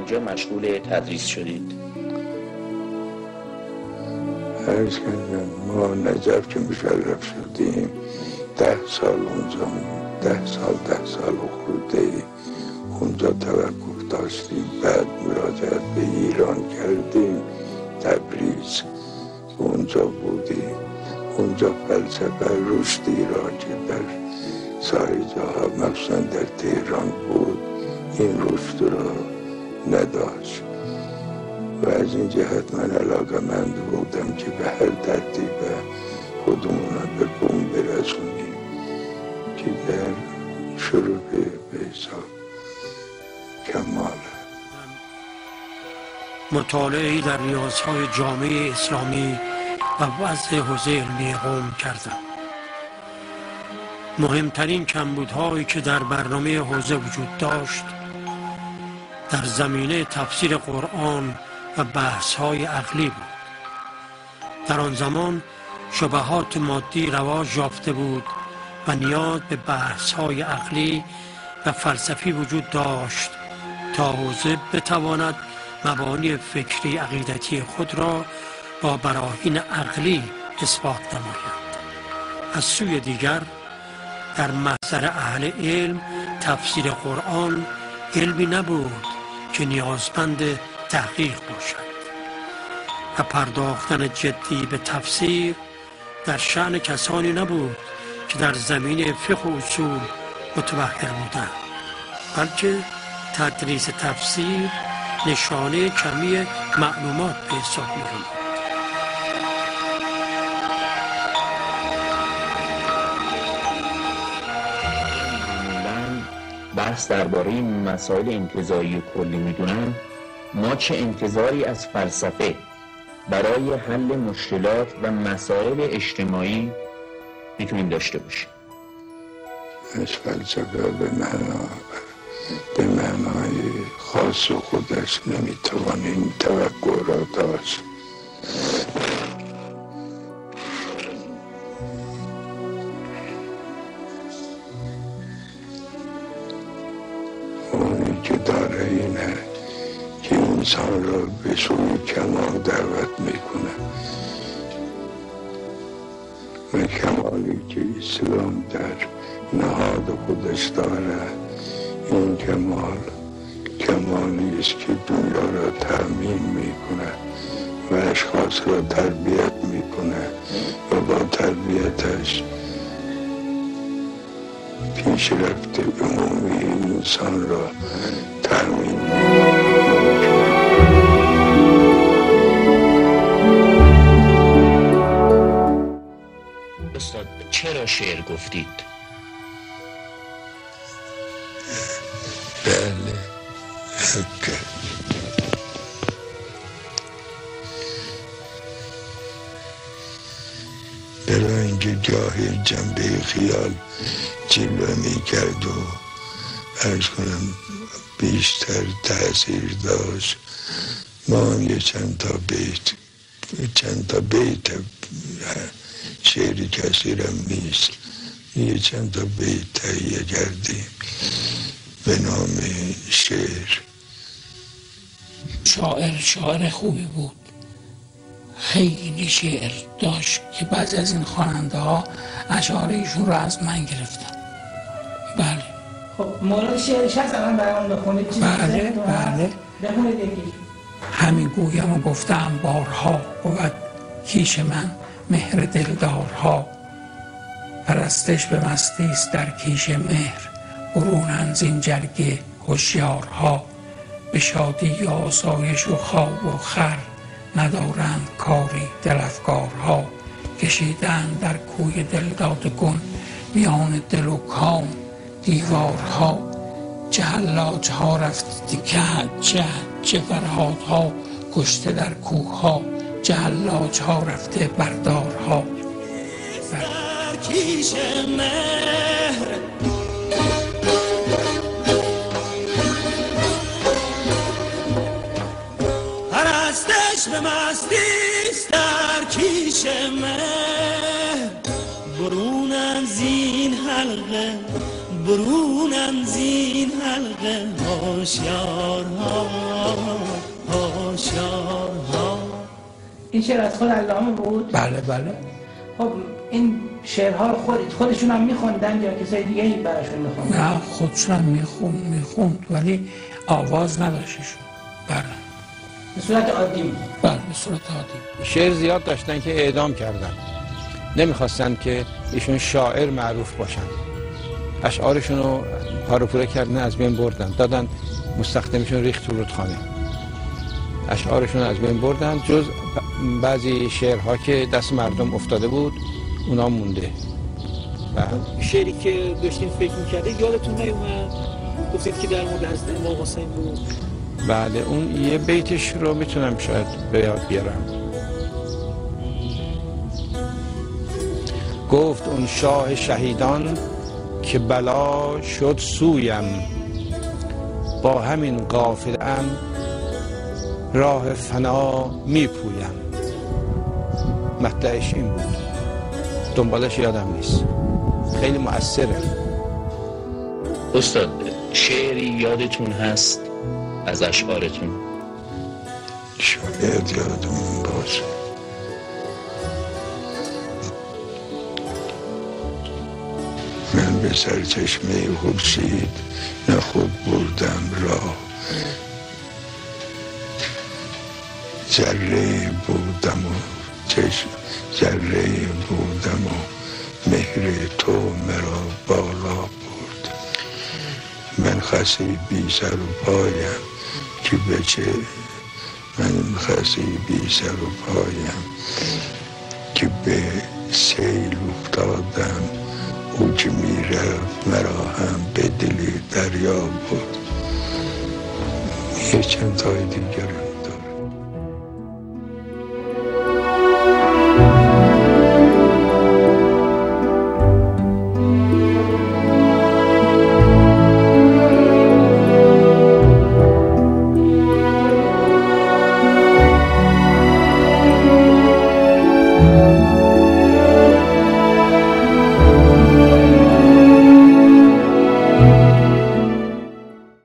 اونجا مشغول تدریس شدید؟ عرض کردم ما نجف که مشرف شدیم 10 سال اونجا 10 سال خورده اونجا توقف داشتیم. بعد مراجعت به ایران کردیم، تبریز اونجا بودیم. اونجا فلسفه رشدی را که در سایر جاها مخصوصا در تهران بود این رشد را نداشت و از این جهت من علاقه‌مند بودم که به هر ترتیب خودمون را به بوم برسونیم که در شروع به حساب کمال مطالعه‌ای در نیازهای جامعه اسلامی و وضع حوزه علمی قم کردم. مهمترین کمبودهایی که در برنامه حوزه وجود داشت در زمینه تفسیر قرآن و بحث‌های عقلی بود. در آن زمان شبهات مادی رواج یافته بود و نیاز به بحث‌های عقلی و فلسفی وجود داشت تا حوزه بتواند مبانی فکری عقیدتی خود را با براهین عقلی اثبات نماید. از سوی دیگر در محضر اهل علم تفسیر قرآن علمی نبود که نیازمند تحقیق باشد و پرداختن جدی به تفسیر در شأن کسانی نبود که در زمینه فقه و اصول متبحر بودند، بلکه تدریس تفسیر نشانه کمی معلومات به حساب می‌آمد. بحث درباره مسائل انتزاعی کلی میدونن، ما چه انتظاری از فلسفه برای حل مشکلات و مسائل اجتماعی میتونیم داشته باشیم؟ از فلسفه به معنای خاص خودش نمیتوانیم توقع را داشت. اونی که داره اینه که انسان را به سوی کمال دعوت میکنه و کمالی که اسلام در نهاد خودش داره، این کمالی است که دنیا را تأمین میکنه و اشخاص را تربیت میکنه و با تربیتش پیشرفت عمومی انسان را تأمین میکنه. استاد چرا شعر گفتید؟ بله برای اینکه گاهی جنبه خیال جلوه می کرد و عرض کنم بیشتر تأثیر داشت، ما هم یه چند تا بیت شعری کثیرم نیست، یه چند تا بیت تهیه کردیم به نام شعر. شاعر خوبی بود، خیلی شعر داشت که بعضی از این خواننده ها اشعار ایشون رو از من گرفتن. بله. خب مورد شعرش هست الان برام بخونید؟ بله بخونید یکی. همین گویم و گفتم بارها بود کیش من مهر دلدارها، پرستش به مستیست در کیش مهر برونن زین جرگه هوشیارها، به شادی و آسایش و خواب و خور ندارند کاری دل افکارها، کشیدند در کوی دلداده کن میان دل و کام دیوارها، چه حلاجها رفته چه فرهادها کشته در کوهها، چه حلاجها رفته بردارها. کیش مهر پرستش به مستیست در کیش مهر برون از این حلقه برونن زین حلقه هوشیارها هوشیارها. این شعر از خود علامه بود؟ بله بله. خب این شعرها رو خودشون هم میخوندن یا کسای دیگه ای براشون میخوندن؟ نه خودشون هم میخوند ولی آواز نداشتشون. بله به صورت عادی میخوند؟ بله به صورت عادی. شعر زیاد داشتن که اعدام کردن، نمیخواستن که ایشون شاعر معروف باشن، اشعارشون رو پاروپوره کردن، از بین بردن، دادن مستخدمشون ریخت تو رودخانه، اشعارشون رو از بین بردن، جز بعضی شعرها که دست مردم افتاده بود اونا مونده. شعری که داشتین فکر میکرده یادتون نیومد؟ گفتید که در مورد حضرت امام حسین بود. بله اون یه بیتش رو میتونم شاید به یاد بیارم. گفت اون شاه شهیدان که بلا شد سویم، با همین قافله‌ام راه فنا میپویم. مقطعش این بود، دنبالش یادم نیست، خیلی مؤثره. استاد شعری یادتون هست از اشعارتون؟ شاید یادمون باشه. من به سرچشمه خورشید نه خود بردم راه، ذره بودم و چشم ذره بودم و مهر تو مرا بالا برد. من خسی بی سر و پایم که بچه، من خسی بی سر و پایم که به سیل افتادم، او که میرفت مرا هم به دل دریا برد. یه چند تای دیگر